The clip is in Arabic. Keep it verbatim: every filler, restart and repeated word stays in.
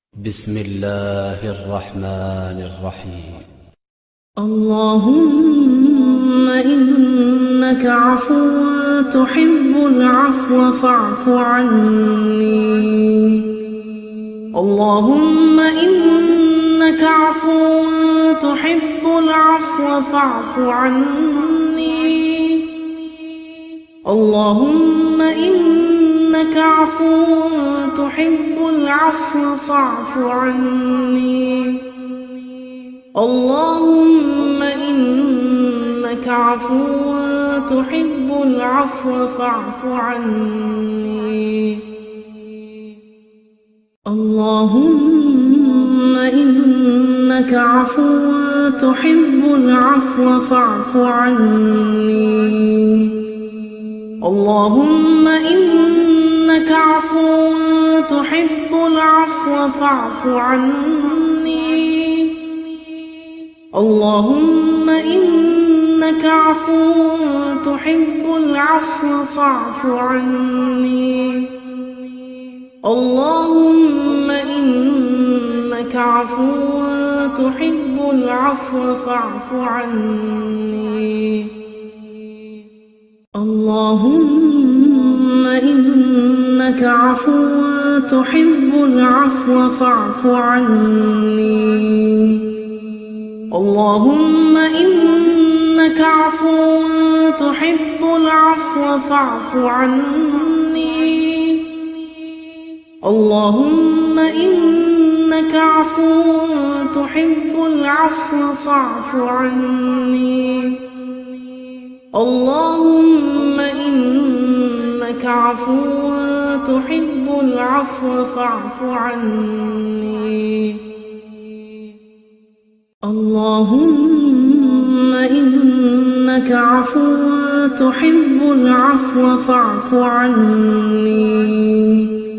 بسم الله الرحمن الرحيم. اللهم إنك عفو تحب العفو فاعف عني. اللهم إنك عفو تحب العفو فاعف عني. اللهم إنك عفو تحب العفو فاعف عني. اللهم إنك عفو تحب العفو فاعف عني. اللهم إنك عفو تحب العفو فاعف عني. اللهم إنك عفو تحب العفو فاعف عني. اللهم إنك عفو تحب العفو فاعف عني. اللهم إنك عفو تحب العفو فاعف عني. اللهم إنك عفو تحب العفو فاعف عني. اللهم إنك عفو تحب العفو فاعف عني. اللهم إنك عفو تحب العفو فاعف عني. اللهم إنك عفو تحب العفو فاعف عني. اللهم إنك عفو تحب العفو فاعف عني.